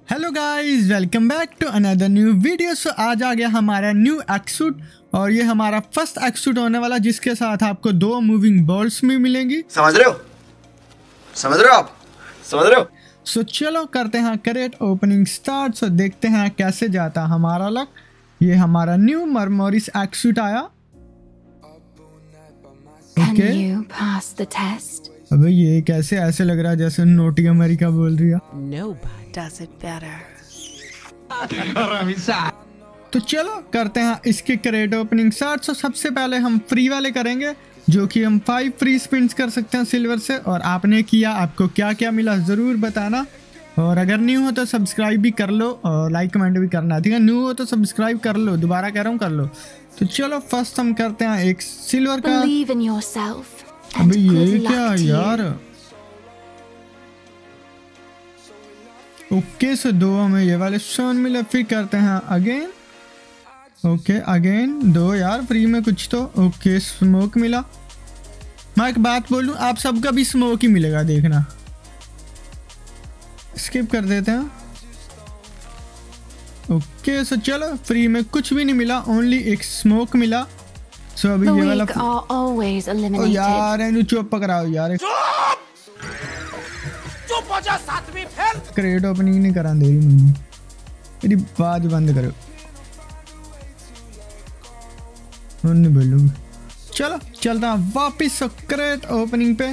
Hello guys, welcome back to another new video. So आज आ गया हमारा न्यू एक्सूट और ये हमारा फर्स्ट एक्सूट होने वाला, जिसके साथ आपको 2 मूविंग बॉल्स भी मिलेंगी। समझ रहे हो? समझ रहे हो आप? समझ रहे हो? सो चलो करते हैं करेक्ट ओपनिंग स्टार्ट। सो देखते हैं कैसे जाता हमारा लक। ये हमारा न्यू मरमोरिस एक्सूट आया। Can you pass the test? अबे ये कैसे ऐसे लग रहा है जैसे नोटी अमेरिका बोल रही है। Nobody does it better. तो चलो करते हैं इसके करेक्ट ओपनिंग स्टार्ट। सो सबसे पहले हम फ्री वाले करेंगे, जो कि हम 5 फ्री स्पिन्स कर सकते हैं सिल्वर से। और आपने किया, आपको क्या क्या मिला ज़रूर बताना। और अगर न्यू हो तो सब्सक्राइब भी कर लो और लाइक कमेंट भी करना, ठीक है। न्यू हो तो सब्सक्राइब कर लो, दोबारा कह रहा हूँ कर लो। तो चलो फर्स्ट हम करते हैं एक सिल्वर का। Believe in yourself. अबे And ये good क्या luck to you. यार। ओके सो 2 हमें ये वाले शॉन मिले। फिर करते हैं अगेन। ओके अगेन 2 यार फ्री में कुछ तो। ओके स्मोक मिला। मैं एक बात बोलूं, आप सबका भी स्मोक ही मिलेगा, देखना। स्किप कर देते हैं। ओके सो चलो फ्री में कुछ भी नहीं मिला, ओनली एक स्मोक मिला। सो अभी The ये वाला weak are always O eliminated. यार एनु चुप पकड़ाओ यार। चुप हो जा, सातवीं फेल। क्रेट ओपनिंग नहीं करा दे रही मुझे, मेरी बात बंद करो। नहीं बोलूंगी। चलो चलता वापिस क्रेट ओपनिंग पे।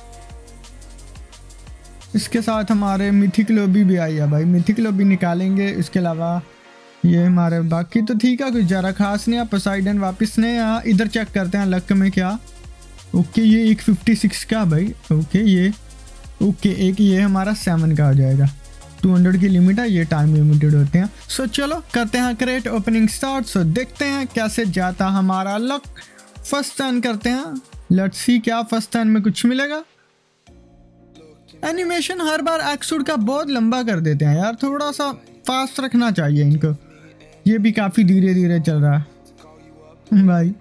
इसके साथ हमारे मिथिक लॉबी भी आई है भाई, मिथिक लॉबी निकालेंगे। इसके अलावा ये हमारे बाकी तो ठीक है, कुछ ज़रा खास नहीं है। पोसाइडन वापस नहीं आया। इधर चेक करते हैं लक में क्या। ओके ये 156 का भाई। ओके ये ओके एक ये हमारा 7 का हो जाएगा। 200 की लिमिट है, ये टाइम लिमिटेड होते हैं। सो चलो करते हैं क्रेट ओपनिंग स्टार्ट। सो देखते हैं कैसे जाता हमारा लक। फर्स्ट टर्न करते हैं, लेट्स सी क्या फर्स्ट टर्न में कुछ मिलेगा। एनिमेशन हर बार एक्सूट का बहुत लंबा कर देते हैं यार, थोड़ा सा फास्ट रखना चाहिए इनको। ये भी काफ़ी धीरे धीरे चल रहा है भाई।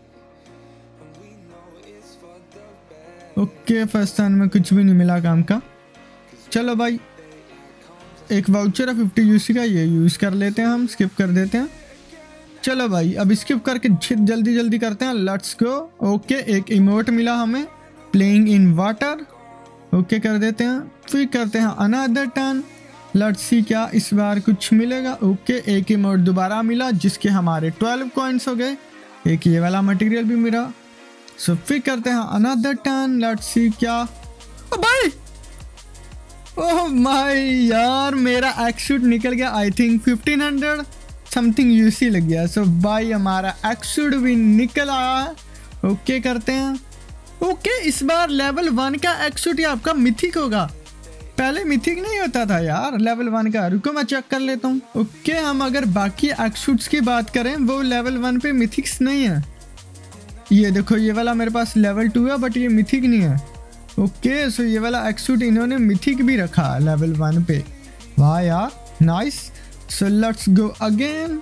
ओके फर्स्ट टर्न में कुछ भी नहीं मिला काम का। चलो भाई एक वाउचर है 50 यूसी का, ये यूज़ कर लेते हैं हम, स्किप कर देते हैं। चलो भाई अब स्किप करके जल्दी जल्दी करते हैं, लेट्स गो। ओके एक इमोट मिला हमें, प्लेइंग इन वाटर। ओके कर देते हैं। फिर करते हैं अनदर टर्न, लेट्स सी क्या इस बार कुछ मिलेगा। ओके एक इमोट दोबारा मिला, जिसके हमारे 12 कॉइन्स हो गए। एक ये वाला मटेरियल भी मिला। सो फिर करते हैं अनदर टर्न, लेट्स सी क्या। ओ भाई ओह माय यार, मेरा एक्सूट निकल गया। आई थिंक 1500 समथिंग यूसी लग गया। सो भाई हमारा एक्सूट भी निकल आया है। ओके करते हैं। ओके इस बार लेवल 1 का एक्सूट ही आपका मिथिक होगा, पहले मिथिक नहीं होता था यार लेवल 1 का। रुको मैं चेक कर लेता हूँ। ओके हम अगर बाकी एक्सूट्स की बात करें, वो लेवल 1 पे मिथिक्स नहीं है। ये देखो ये वाला मेरे पास लेवल 2 है, बट ये मिथिक नहीं है। ओके सो ये वाला एक्सूट इन्होंने मिथिक भी रखा लेवल 1 पे। वाह यार nice. So let's go again,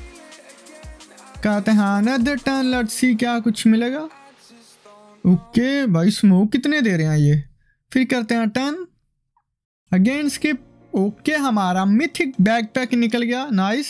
कहते हैं अनदर टर्न, लेट्स सी क्या कुछ मिलेगा। ओके भाई स्मोक कितने दे रहे हैं ये। फिर करते हैं टर्न अगेन, स्किप। ओके हमारा मिथिक बैकपैक निकल गया, नाइस।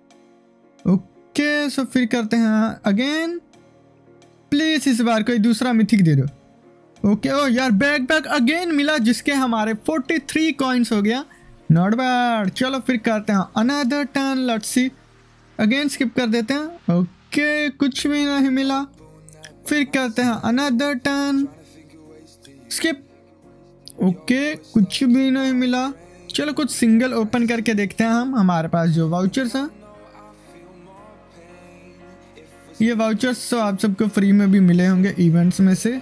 ओके सो फिर करते हैं अगेन, प्लीज इस बार कोई दूसरा मिथिक दे दो। ओके ओ यार बैकपैक अगेन मिला, जिसके हमारे 43 कॉइन्स हो गया, नॉट बैड। चलो फिर करते हैं another turn, let's see. Again skip कर देते हैं। ओके कुछ भी नहीं मिला। फिर करते हैं अनदर टर्न, स्किप। ओके कुछ भी नहीं मिला। चलो कुछ सिंगल ओपन करके देखते हैं हम, हमारे पास जो वाउचर्स हैं। ये वाउचर्स तो आप सबको फ्री में भी मिले होंगे इवेंट्स में से।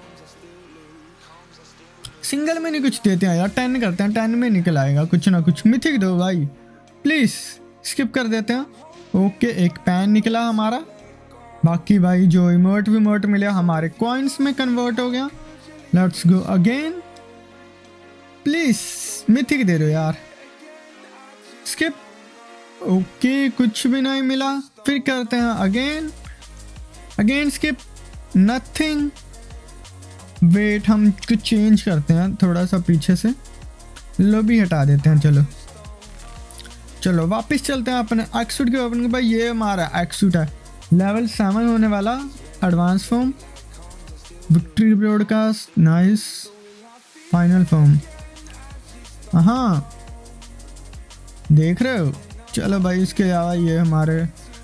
सिंगल में नहीं कुछ देते हैं यार, 10 करते हैं, 10 में निकल आएगा कुछ ना कुछ। मिथिक दो भाई प्लीज। स्किप कर देते हैं। ओके एक पैन निकला हमारा। बाकी भाई जो इमोट विमोट मिले हमारे कॉइन्स में कन्वर्ट हो गया। Let's go again, please mythic दे दो यार। स्किप। ओके कुछ भी नहीं मिला। फिर करते हैं अगेन स्किप, नथिंग। वेट हम कुछ चेंज करते हैं थोड़ा सा पीछे से, लॉबी हटा देते हैं। चलो चलो वापस चलते हैं अपने एक्सूट के ओपन के। भाई ये हमारा एक्सूट है, लेवल 7 होने वाला, advance form, victory broadcast, nice, final form. हाँ देख रहे हो। चलो भाई इसके अलावा ये हमारे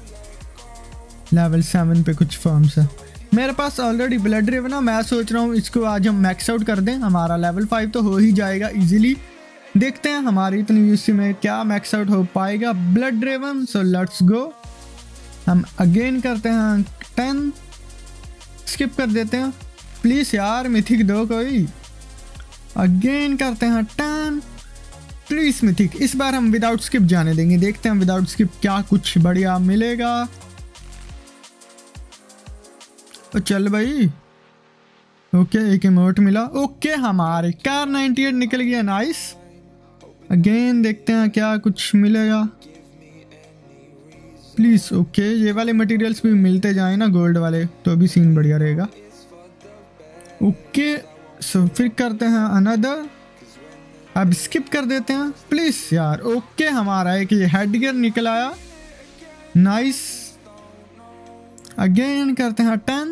लेवल 7 पे कुछ फॉर्म्स है। मेरे पास ऑलरेडी ब्लड रेवन है, मैं सोच रहा हूँ इसको आज हम मैक्स आउट कर दें, हमारा लेवल 5 तो हो ही जाएगा इजीली। देखते हैं हमारी इतनी यूसी में क्या मैक्स आउट हो पाएगा blood raven. So let's go. हम अगेन करते हैं 10, स्किप कर देते हैं प्लीज यार, मिथिक दो कोई। अगेन करते हैं 10 प्लीज मिथिक। इस बार हम विदाउट स्किप जाने देंगे, देखते हैं विदाउट स्किप क्या कुछ बढ़िया मिलेगा। तो चल भाई, ओके एक इमोट मिला। ओके हमारे कार 98 निकल गया, नाइस। अगेन देखते हैं क्या कुछ मिलेगा प्लीज। ओके ये वाले मटेरियल्स भी मिलते जाए ना गोल्ड वाले, तो भी सीन बढ़िया रहेगा। ओके सो फिर करते हैं अनदर, अब स्किप कर देते हैं प्लीज यार। ओके हमारा एक ये हेड गियर निकल आया, नाइस। अगेन करते हैं 10,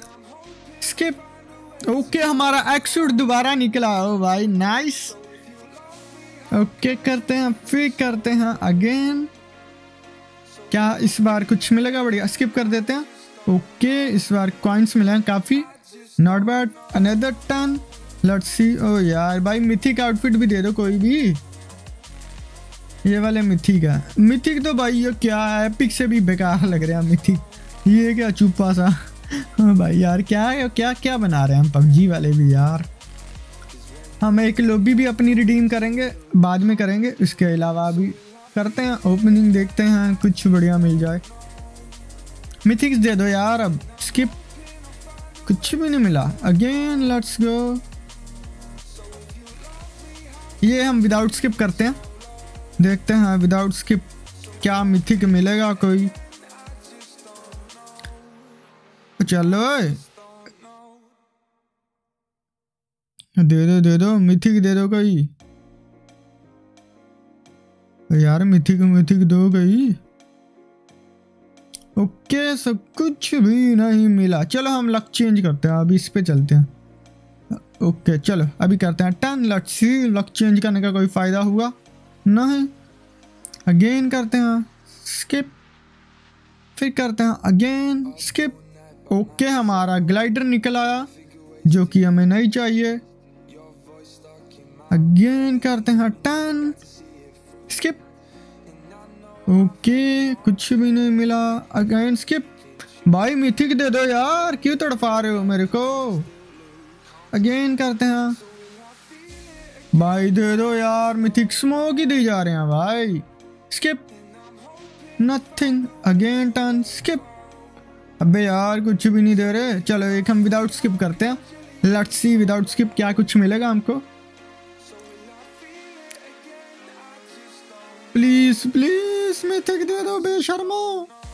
स्किप। ओके हमारा एक्सूट दोबारा निकला, ओ भाई नाइस। ओके करते हैं फिर करते हैं अगेन, क्या इस बार कुछ मिलेगा बढ़िया, स्किप कर देते हैं। ओके इस बार कॉइन्स मिले हैं काफी, not bad. Another 10, let's see. ओ यार भाई मिथिक आउटफिट भी दे दो कोई भी, ये वाले मिथिक है। मिथिक तो भाई ये क्या है, एपिक से भी बेकार लग रहा है मिथिक, ये क्या चुप्पा सा। हाँ भाई यार क्या क्या क्या बना रहे हैं हम पबजी वाले भी यार। हम एक लॉबी भी अपनी रिडीम करेंगे, बाद में करेंगे। इसके अलावा भी करते हैं ओपनिंग, देखते हैं कुछ बढ़िया मिल जाए। मिथिक्स दे दो यार, अब स्किप, कुछ भी नहीं मिला। अगेन लेट्स गो, ये हम विदाउट स्किप करते हैं, देखते हैं विदाउट स्किप क्या मिथिक मिलेगा कोई। चलो दे दो मिथिक दे दो कोई यार, मिथिक दो कोई। ओके सब कुछ भी नहीं मिला। चलो हम लक चेंज करते हैं, अभी इस पे चलते हैं। ओके चलो अभी करते हैं 10, लेट्स सी लक चेंज करने का कोई फायदा हुआ नहीं। अगेन करते हैं स्किप, फिर करते हैं अगेन स्किप। ओके हमारा ग्लाइडर निकल आया जो कि हमें नहीं चाहिए। अगेन करते हैं 10, स्किप। ओके कुछ भी नहीं मिला, अगेन स्किप। भाई मिथिक दे दो यार, क्यों तड़पा रहे हो मेरे को। अगेन करते हैं, भाई दे दो यार मिथिक, स्मोक ही दी जा रहे हैं भाई। Skip, nothing. Again 10, skip. अबे यार कुछ भी नहीं दे रहे। चलो एक हम विदाउट स्किप करते हैं, लेट्स सी विदाउट स्किप क्या कुछ मिलेगा हमको। प्लीज प्लीज मिथिक दे दो बेशर्मो।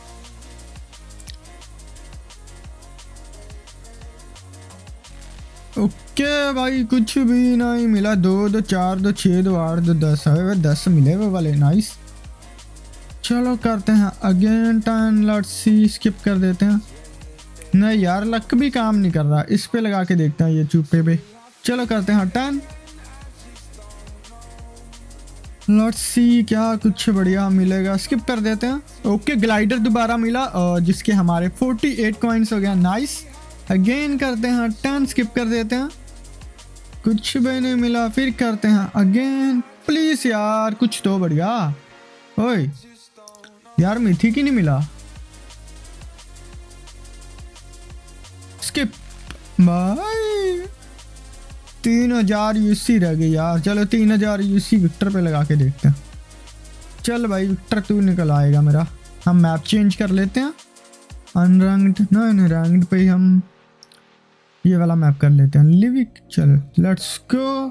ओके भाई कुछ भी नहीं मिला। 2 2 4 2 6 2 8 2 10 है, 10 मिले वो वाले, नाइस। चलो करते हैं अगेन 10, लेट्स सी स्किप कर देते हैं। नहीं यार लक भी काम नहीं कर रहा, इस पे लगा के देखते हैं ये चुप्पे पे। चलो करते हैं 10, लेट्स सी क्या कुछ बढ़िया मिलेगा, स्किप कर देते हैं। ओके ग्लाइडर दोबारा मिला और जिसके हमारे 48 कॉइन्स हो गया, नाइस। अगेन करते हैं 10, स्किप कर देते हैं, कुछ भी नहीं मिला। फिर करते हैं अगेन, प्लीज यार कुछ तो बढ़िया। ओए यार मिथिक ही नहीं मिला, स्किप। भाई 3000 यूसी रह गई यार। चलो 3000 यूसी विक्टर पे लगा के देखते हैं। चल भाई विक्टर तू निकल आएगा मेरा। हम मैप चेंज कर लेते हैं, अनरैंक्ड नहीं रैंक्ड पे ही हम ये वाला मैप कर लेते हैं, लिविक। चलो लेट्स गो।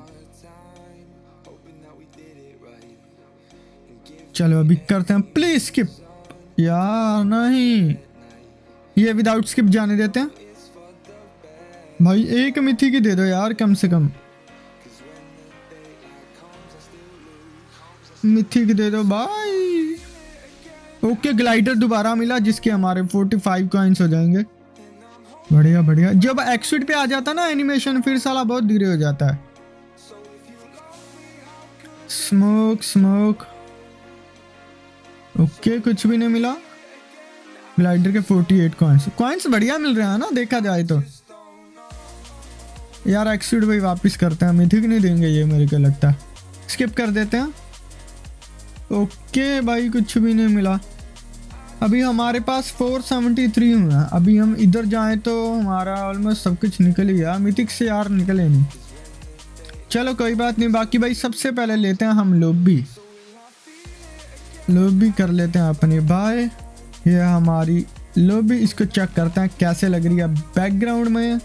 चलो अभी करते हैं प्लीज स्किप। यार नहीं, ये विदाउट स्किप जाने देते हैं। भाई एक मिथी की दे दो यार कम से कम, मिथी की दे दो भाई। ओके ग्लाइडर दोबारा मिला जिसके हमारे 45 कॉइन्स हो जाएंगे। बढ़िया बढ़िया। जब एक्सिट पे आ जाता ना एनिमेशन फिर साला बहुत धीरे हो जाता है। Smoke smoke. ओके कुछ भी नहीं मिला। ग्लाइडर के 48 कॉइन्स बढ़िया मिल रहे हैं ना देखा जाए तो। यार एक्सिट भाई वापस करते हैं, मिथिक नहीं देंगे ये मेरे को लगता है। स्किप कर देते हैं। ओके भाई कुछ भी नहीं मिला। अभी हमारे पास 473 हुआ। अभी हम इधर जाएं तो हमारा ऑलमोस्ट सब कुछ निकल ही गया। मिथिक से यार निकले नहीं। चलो कोई बात नहीं। बाकी भाई सबसे पहले लेते हैं हम लॉबी कर लेते हैं अपनी बाय। ये हमारी लॉबी, इसको चेक करते हैं कैसे लग रही है बैकग्राउंड में।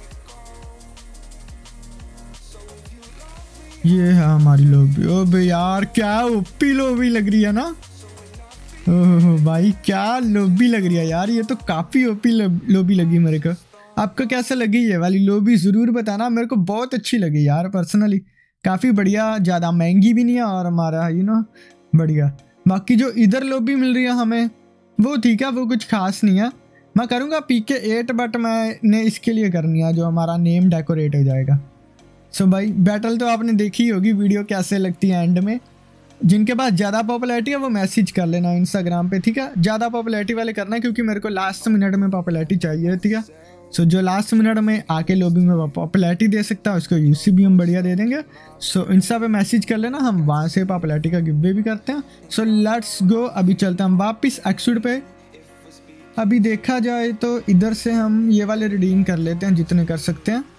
ये है हमारी लॉबी। ओ भाई यार क्या ओपी लॉबी लग रही है ना। ओह भाई क्या लॉबी लग रही है यार। ये तो काफ़ी ओपी लॉबी लगी मेरे को। आपको कैसे लगी ये वाली लॉबी ज़रूर बताना। मेरे को बहुत अच्छी लगी यार पर्सनली। काफ़ी बढ़िया, ज़्यादा महंगी भी नहीं है और हमारा बढ़िया। बाकी जो इधर लॉबी मिल रही है हमें वो ठीक है, वो कुछ खास नहीं है। मैं करूँगा PK8 बट मैंने इसके लिए करनी है जो हमारा नेम डेकोरेट हो जाएगा। सो भाई बैटल तो आपने देखी होगी, वीडियो कैसे लगती है एंड में। जिनके पास ज़्यादा पॉपुलैरिटी है वो मैसेज कर लेना इंस्टाग्राम पे, ठीक है। ज़्यादा पॉपुलैरिटी वाले करना है क्योंकि मेरे को लास्ट मिनट में पॉपुलैरिटी चाहिए, ठीक है। सो जो लास्ट मिनट में आके लॉबी में पॉपुलैरिटी दे सकता है उसको UC भी हम बढ़िया दे देंगे। सो इंस्टा पे मैसेज कर लेना, हम वहाँ से पॉपुलैरिटी का गिव भी करते हैं। So let's go. अभी चलते हैं हम वापस एक्सिट पे। अभी देखा जाए तो इधर से हम ये वाले रिडीम कर लेते हैं जितने कर सकते हैं।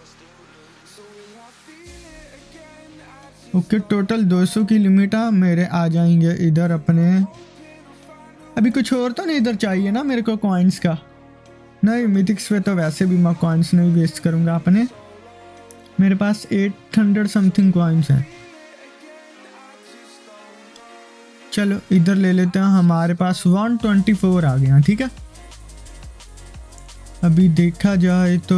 ओके टोटल 200 की लिमिट है मेरे। आ जाएंगे इधर अपने। अभी कुछ और तो नहीं इधर चाहिए ना मेरे को कॉइन्स का। नहीं मिथिक्स पे तो वैसे भी मैं कॉइन्स नहीं वेस्ट करूँगा अपने। मेरे पास 800 समथिंग कॉइन्स हैं। चलो इधर ले लेते हैं। हमारे पास 124 आ गया, ठीक है। अभी देखा जाए तो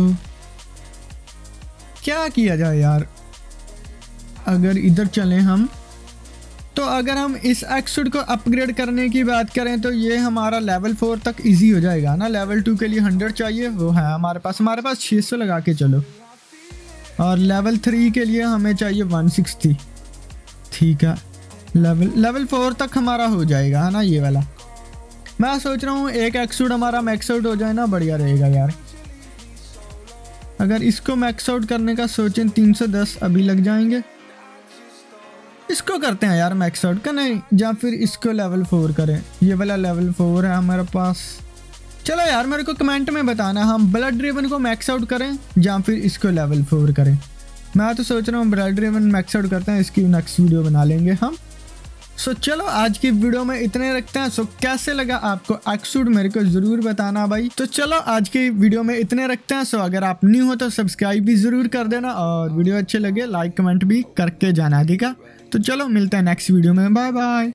क्या किया जाए यार। अगर इधर चलें हम तो अगर हम इस एक्सिट को अपग्रेड करने की बात करें तो ये हमारा लेवल 4 तक इजी हो जाएगा ना। लेवल 2 के लिए 100 चाहिए, वो है हमारे पास 600 लगा के चलो। और लेवल 3 के लिए हमें चाहिए 160, ठीक है। लेवल 4 तक हमारा हो जाएगा है ना ये वाला। मैं सोच रहा हूँ एक एक्सिट हमारा मैक्स आउट हो जाए ना, बढ़िया रहेगा यार। अगर इसको मैक्स आउट करने का सोचें 310 अभी लग जाएंगे। इसको करते हैं यार मैक्स आउट का, नहीं या फिर इसको लेवल 4 करें। ये वाला लेवल 4 है हमारे पास। चलो यार मेरे को कमेंट में बताना हम ब्लड ड्रेवन को मैक्स आउट करें या फिर इसको लेवल 4 करें। मैं तो सोच रहा हूँ ब्लड ड्रेवन मैक्स आउट करते हैं, इसकी नेक्स्ट वीडियो बना लेंगे हम। सो चलो आज की वीडियो में इतने रखते हैं। सो कैसे लगा आपको एक्सिट मेरे को ज़रूर बताना भाई। तो चलो आज की वीडियो में इतने रखते हैं। सो अगर आप न्यू हो तो सब्सक्राइब भी ज़रूर कर देना और वीडियो अच्छे लगे लाइक कमेंट भी करके जाना, ठीक है। तो चलो मिलते हैं नेक्स्ट वीडियो में। Bye bye.